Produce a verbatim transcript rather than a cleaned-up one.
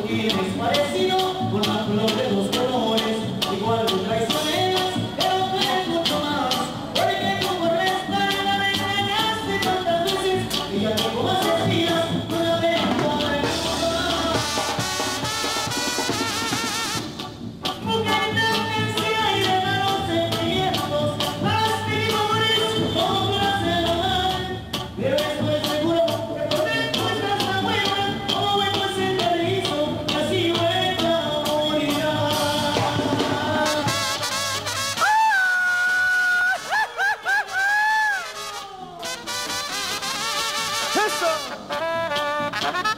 tienes parecido con la flor de dos colores, igual de traicioneras, pero tú eres mucho más, porque tú por la espalda me engañaste tantas veces, y ya tengo más espías, una vez por el mundo más. Mujer de ausencia y de malos sentimientos, más que amores, como tú las mal, pero estoy seguro que por dentro estás tan buena, como buen enterrizo, y así vuelta morirá. ¡Eso!